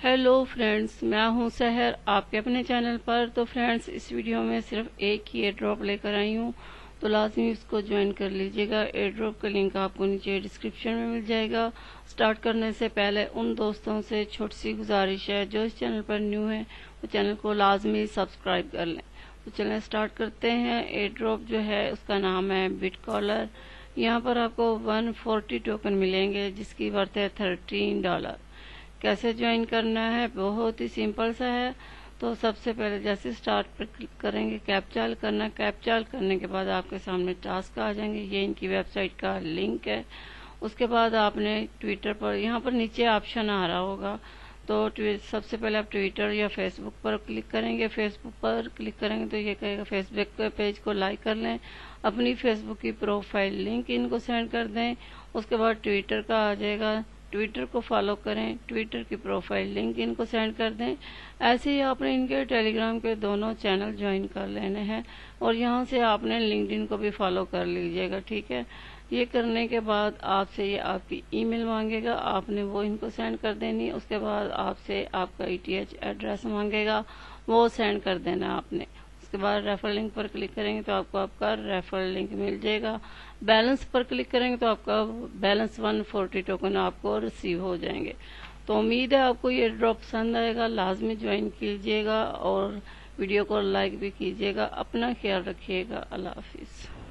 Hello friends, मैं हूं सहर आपके अपने चैनल पर। तो फ्रेंड्स, इस वीडियो में सिर्फ एक ही एयर ड्रॉप लेकर आई हूं, तो लाजमी इसको ज्वाइन कर लीजिएगा। एयर ड्रॉप का लिंक आपको नीचे डिस्क्रिप्शन में मिल जाएगा। स्टार्ट करने से पहले उन दोस्तों से छोटी सी गुजारिश है जो इस चैनल पर न्यू है, वो चैनल को लाजमी सब्सक्राइब कर लें। तो चलें स्टार्ट करते हैं। एयर ड्रॉप जो है उसका नाम है बिटकॉलर। यहाँ पर आपको 140 टोकन मिलेंगे जिसकी वर्थ है $13। कैसे ज्वाइन करना है, बहुत ही सिंपल सा है। तो सबसे पहले जैसे स्टार्ट पर क्लिक करेंगे, कैप्चा करना। कैप्चा करने के बाद आपके सामने टास्क आ जाएंगे। ये इनकी वेबसाइट का लिंक है। उसके बाद आपने ट्विटर पर, यहाँ पर नीचे ऑप्शन आ रहा होगा, तो सबसे पहले आप ट्विटर या फेसबुक पर क्लिक करेंगे। फेसबुक पर क्लिक करेंगे तो ये कहेगा फेसबुक के पेज को लाइक कर लें, अपनी फेसबुक की प्रोफाइल लिंक इनको सेंड कर दें। उसके बाद ट्विटर का आ जाएगा, ट्विटर को फॉलो करें, ट्विटर की प्रोफाइल लिंक इनको सेंड कर दें। ऐसे ही आपने इनके टेलीग्राम के दोनों चैनल ज्वाइन कर लेने हैं और यहाँ से आपने लिंक्डइन को भी फॉलो कर लीजिएगा, ठीक है। ये करने के बाद आपसे ये आपकी ईमेल मांगेगा, आपने वो इनको सेंड कर देनी। उसके बाद आपसे आपका ETH एड्रेस मांगेगा, वो सेंड कर देना आपने। उसके बाद रेफर लिंक पर क्लिक करेंगे तो आपको आपका रेफर लिंक मिल जाएगा। बैलेंस पर क्लिक करेंगे तो आपका बैलेंस 140 टोकन आपको रिसीव हो जाएंगे। तो उम्मीद है आपको ये ड्रॉप पसंद आएगा। लाजमी ज्वाइन कीजिएगा और वीडियो को लाइक भी कीजिएगा। अपना ख्याल रखिएगा। अल्लाह हाफिज।